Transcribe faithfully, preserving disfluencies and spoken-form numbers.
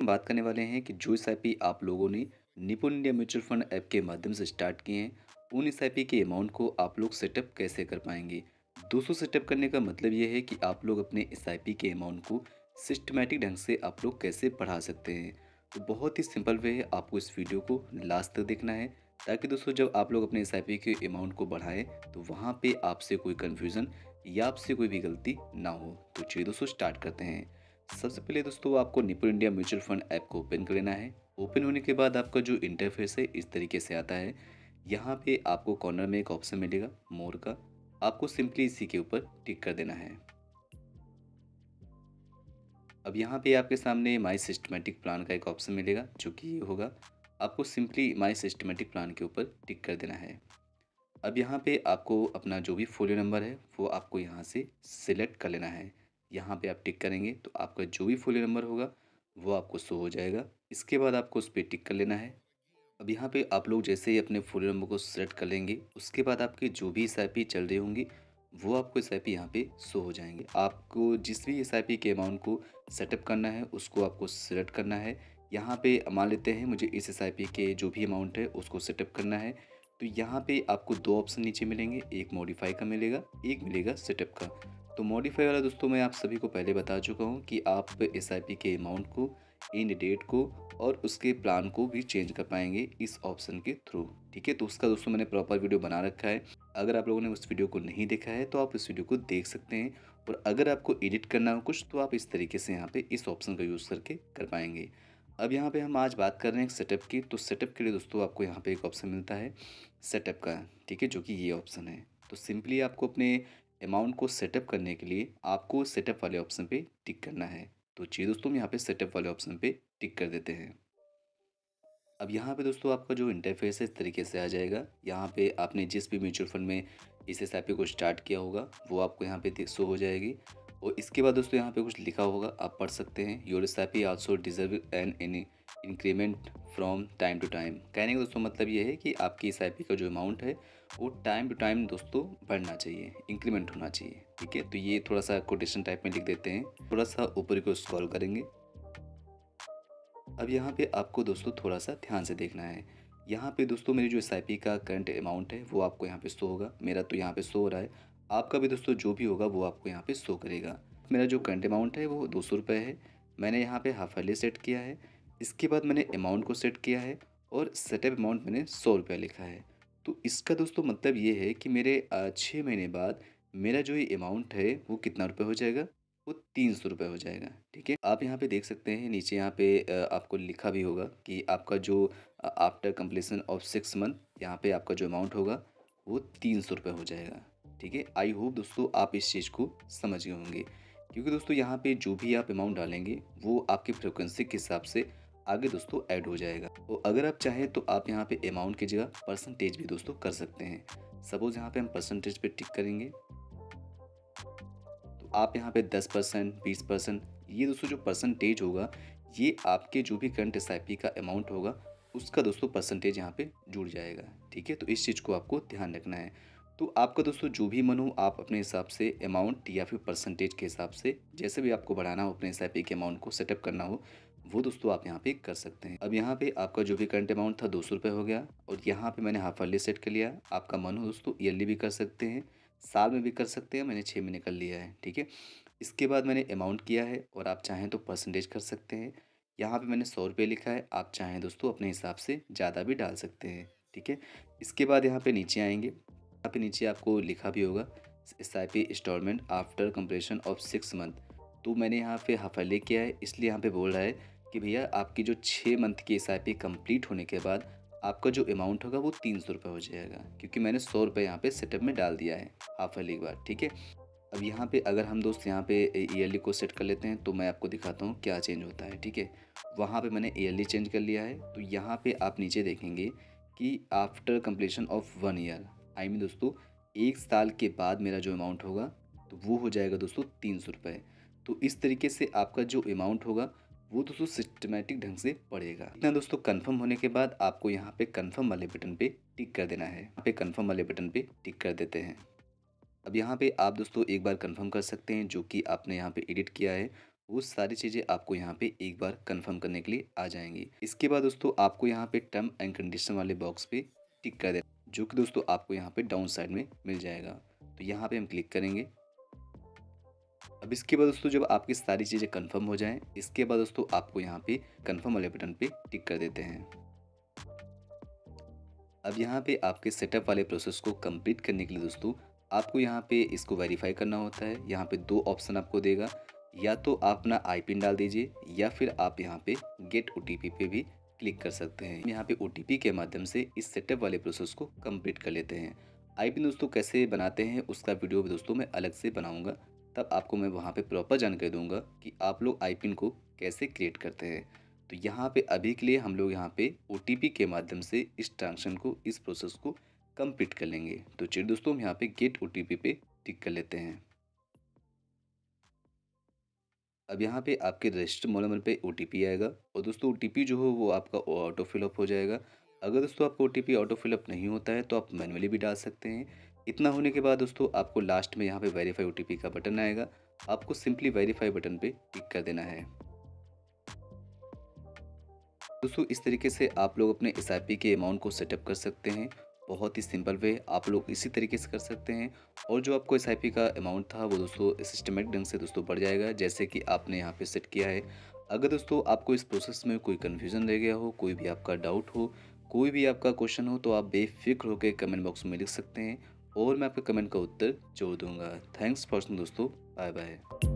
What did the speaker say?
हम बात करने वाले हैं कि जो एसआईपी आप लोगों ने निपुण इंडिया म्यूचुअल फंड ऐप के माध्यम से स्टार्ट किए हैं, उन एसआईपी के अमाउंट को आप लोग सेटअप कैसे कर पाएंगे। दोस्तों, सेटअप करने का मतलब ये है कि आप लोग अपने एसआईपी के अमाउंट को सिस्टमैटिक ढंग से आप लोग कैसे बढ़ा सकते हैं। तो बहुत ही सिंपल वे है, आपको इस वीडियो को लास्ट तक देखना है, ताकि दोस्तों जब आप लोग अपने एसआईपी के अमाउंट को बढ़ाएं तो वहाँ पे आपसे कोई कन्फ्यूज़न या आपसे कोई भी गलती ना हो। तो चलिए दोस्तों, स्टार्ट करते हैं। सबसे पहले दोस्तों आपको Nipun India mutual fund app को ओपन कर लेना है। ओपन होने के बाद आपका जो इंटरफेस है इस तरीके से आता है। यहाँ पे आपको कॉर्नर में एक ऑप्शन मिलेगा मोर का। आपको सिंपली इसी के ऊपर टिक कर देना है। अब यहाँ पे आपके सामने माई सिस्टमेटिक प्लान का एक ऑप्शन मिलेगा, जो कि ये होगा। आपको सिंपली माई सिस्टमेटिक प्लान के ऊपर टिक कर देना है। अब यहाँ पे आपको अपना जो भी फ़ोलियो नंबर है वो आपको यहाँ से सिलेक्ट कर लेना है। यहाँ पे आप टिक करेंगे तो आपका जो भी फ़ोलियो नंबर होगा वो आपको शो हो जाएगा। इसके बाद आपको उस पे टिक कर लेना है। अब यहाँ पे आप लोग जैसे ही अपने फ़ोलियो नंबर को सेलेक्ट कर लेंगे, उसके बाद आपके जो भी एसआईपी चल रही होंगी वो आपको एसआईपी यहाँ पे शो हो जाएंगे। आपको जिस भी एसआईपी के अमाउंट को सेटअप करना है उसको आपको सेलेक्ट करना है। यहाँ पे मान लेते हैं मुझे इस एसआईपी के जो भी अमाउंट है उसको सेटअप करना है। तो यहाँ पे आपको दो ऑप्शन नीचे मिलेंगे, एक मॉडिफाई का मिलेगा, एक मिलेगा सेटअप का। तो मॉडिफाई वाला दोस्तों मैं आप सभी को पहले बता चुका हूँ कि आप एसआईपी के अमाउंट को, इन डेट को और उसके प्लान को भी चेंज कर पाएंगे इस ऑप्शन के थ्रू। ठीक है, तो उसका दोस्तों मैंने प्रॉपर वीडियो बना रखा है। अगर आप लोगों ने उस वीडियो को नहीं देखा है तो आप इस वीडियो को देख सकते हैं। और अगर आपको एडिट करना हो कुछ तो आप इस तरीके से यहाँ पे इस ऑप्शन का यूज़ करके कर पाएंगे। अब यहाँ पे हम आज बात कर रहे हैं सेटअप की। तो सेटअप के लिए दोस्तों आपको यहाँ पे एक ऑप्शन मिलता है सेटअप का, ठीक है, जो कि ये ऑप्शन है। तो सिंपली आपको अपने अमाउंट को सेटअप करने के लिए आपको सेटअप वाले ऑप्शन पे टिक करना है। तो चलिए दोस्तों, हम यहाँ पे सेटअप वाले ऑप्शन पे टिक कर देते हैं। अब यहाँ पे दोस्तों आपका जो इंटरफेस है इस तरीके से आ जाएगा। यहाँ पे आपने जिस भी म्यूचुअल फंड में इस एसआईपी को स्टार्ट किया होगा वो आपको यहाँ पे शो हो जाएगी। और इसके बाद दोस्तों यहाँ पे कुछ लिखा होगा, आप पढ़ सकते हैं। Your SIP also deserve an any increment from time to time. कहने का दोस्तों मतलब ये है कि आपकी एसआईपी का जो अमाउंट है वो टाइम टू टाइम दोस्तों बढ़ना चाहिए, इंक्रीमेंट होना चाहिए। ठीक है, तो ये थोड़ा सा कोटेशन टाइप में लिख देते हैं। थोड़ा सा ऊपर को स्क्रॉल करेंगे। अब यहाँ पे आपको दोस्तों थोड़ा सा ध्यान से देखना है। यहाँ पे दोस्तों मेरी जो एसआईपी का करंट अमाउंट है वो आपको यहाँ पे शो होगा। मेरा तो यहाँ पे शो हो रहा है, आपका भी दोस्तों जो भी होगा वो आपको यहाँ पे शो करेगा। मेरा जो करंट अमाउंट है वो दो सौ रुपये है। मैंने यहाँ पे हाफ ईयरली सेट किया है। इसके बाद मैंने अमाउंट को सेट किया है और सेटअप अमाउंट मैंने सौ रुपये लिखा है। तो इसका दोस्तों मतलब ये है कि मेरे अ, छः महीने बाद मेरा जो ये अमाउंट है वो कितना रुपये हो जाएगा, वो तीन सौ रुपये हो जाएगा। ठीक है, आप यहाँ पे देख सकते हैं नीचे यहाँ पे अ, आपको लिखा भी होगा कि आपका जो after completion of six month यहाँ पे आपका जो अमाउंट होगा वो तीन सौ रुपये हो जाएगा। ठीक है, आई होप दोस्तों आप इस चीज़ को समझ गए होंगे, क्योंकि दोस्तों यहाँ पे जो भी आप अमाउंट डालेंगे वो आपकी फ्रिक्वेंसी के हिसाब से आगे दोस्तों ऐड हो जाएगा। तो अगर आप चाहें तो आप यहाँ पे अमाउंट की जगह परसेंटेज भी दोस्तों कर सकते हैं। सपोज यहाँ पे हम परसेंटेज पे टिक करेंगे तो आप यहाँ पे दस परसेंट, बीस परसेंट, ये दोस्तों जो परसेंटेज होगा ये आपके जो भी करंट एसआईपी का अमाउंट होगा उसका दोस्तों परसेंटेज यहाँ पे जुड़ जाएगा। ठीक है, तो इस चीज़ को आपको ध्यान रखना है। तो आपका दोस्तों जो भी मन हो आप अपने हिसाब से अमाउंट या फिर परसेंटेज के हिसाब से जैसे भी आपको बढ़ाना हो अपने एसआईपी के अमाउंट को सेटअप करना हो वो दोस्तों आप यहाँ पे कर सकते हैं। अब यहाँ पे आपका जो भी करंट अमाउंट था दो सौ रुपये हो गया और यहाँ पे मैंने हाफ ईयरली सेट कर लिया। आपका मन हो दोस्तों ईयरली भी कर सकते हैं, साल में भी कर सकते हैं। मैंने छः महीने कर लिया है। ठीक है, इसके बाद मैंने अमाउंट किया है और आप चाहें तो परसेंटेज कर सकते हैं। यहाँ पे मैंने सौ रुपये लिखा है, आप चाहें दोस्तों अपने हिसाब से ज़्यादा भी डाल सकते हैं। ठीक है, इसके बाद यहाँ पे नीचे आएंगे। यहाँ पे नीचे आपको लिखा भी होगा S I P installment after completion of six month. तो मैंने यहाँ पे हाफ ईयरली किया है, इसलिए यहाँ पे बोल रहा है कि भैया आपकी जो छः मंथ की एस आई पी कंप्लीट होने के बाद आपका जो अमाउंट होगा वो तीन सौ रुपये हो जाएगा, क्योंकि मैंने सौ रुपये यहाँ पे सेटअप में डाल दिया है हाफ ईयरली के बाद। ठीक है, अब यहाँ पे अगर हम दोस्त यहाँ पे ईयरली को सेट कर लेते हैं तो मैं आपको दिखाता हूँ क्या चेंज होता है। ठीक है, वहाँ पे मैंने ईयरली चेंज कर लिया है। तो यहाँ पे आप नीचे देखेंगे कि after completion of one year, I mean दोस्तों एक साल के बाद मेरा जो अमाउंट होगा तो वो हो जाएगा दोस्तों तीन सौ रुपये। तो इस तरीके से आपका जो अमाउंट होगा वो दोस्तों सिस्टमेटिक ढंग से पड़ेगा। इतना दोस्तों कंफर्म होने के बाद आपको यहाँ पे कंफर्म वाले बटन पे टिक कर देना है। यहाँ पे कंफर्म वाले बटन पे टिक कर देते हैं। अब यहाँ पे आप दोस्तों एक बार कंफर्म कर सकते हैं जो कि आपने यहाँ पे एडिट किया है वो सारी चीज़ें आपको यहाँ पे एक बार कंफर्म करने के लिए आ जाएंगी। इसके बाद दोस्तों आपको यहाँ पे टर्म एंड कंडीशन वाले बॉक्स पे टिक कर देना, जो कि दोस्तों आपको यहाँ पे डाउन साइड में मिल जाएगा। तो यहाँ पे हम क्लिक करेंगे। अब इसके बाद दोस्तों जब आपकी सारी चीज़ें कंफर्म हो जाएं, इसके बाद दोस्तों आपको यहाँ पे कंफर्म वाले बटन पे टिक कर देते हैं। अब यहाँ पे आपके सेटअप वाले प्रोसेस को कंप्लीट करने के लिए दोस्तों आपको यहाँ पे इसको वेरीफाई करना होता है। यहाँ पे दो ऑप्शन आपको देगा, या तो आप अपना आई पिन डाल दीजिए या फिर आप यहाँ पे गेट ओ टी पी पे भी क्लिक कर सकते हैं। यहाँ पे ओ टी पी के माध्यम से इस सेटअप वाले प्रोसेस को कंप्लीट कर लेते हैं। आई पिन दोस्तों कैसे बनाते हैं उसका वीडियो भी दोस्तों मैं अलग से बनाऊंगा, तब आपको मैं वहाँ पे प्रॉपर जानकारी दूंगा कि आप लोग आई पिन को कैसे क्रिएट करते हैं। तो यहाँ पे अभी के लिए हम लोग यहाँ पे ओ टी पी के माध्यम से इस ट्रांजेक्शन को, इस प्रोसेस को कंप्लीट कर लेंगे। तो चलिए दोस्तों हम यहाँ पे गेट ओ टी पी पे टिक कर लेते हैं। अब यहाँ पे आपके रजिस्टर मोबाइल नंबर पे ओ टी पी आएगा और दोस्तों ओ टी पी जो हो वो आपका ऑटो फिलअप हो जाएगा। अगर दोस्तों आपका O T P auto fill up नहीं होता है तो आप मैन्युअली भी डाल सकते हैं। इतना होने के बाद दोस्तों आपको लास्ट में यहाँ पे वेरीफाई ओ टी पी का बटन आएगा, आपको सिंपली वेरीफाई बटन पे टिक कर देना है। दोस्तों इस तरीके से आप लोग अपने एस आई पी के अमाउंट को सेटअप कर सकते हैं। बहुत ही सिंपल वे आप लोग इसी तरीके से कर सकते हैं। और जो आपको एस आई पी का अमाउंट था वो दोस्तों सिस्टमेटिक ढंग से दोस्तों बढ़ जाएगा, जैसे कि आपने यहाँ पे सेट किया है। अगर दोस्तों आपको इस प्रोसेस में कोई कन्फ्यूज़न रह गया हो, कोई भी आपका डाउट हो, कोई भी आपका क्वेश्चन हो, तो आप बेफिक्र होकर कमेंट बॉक्स में लिख सकते हैं और मैं आपके कमेंट का उत्तर जोड़ दूँगा। थैंक्स फॉर दोस्तों, बाय बाय।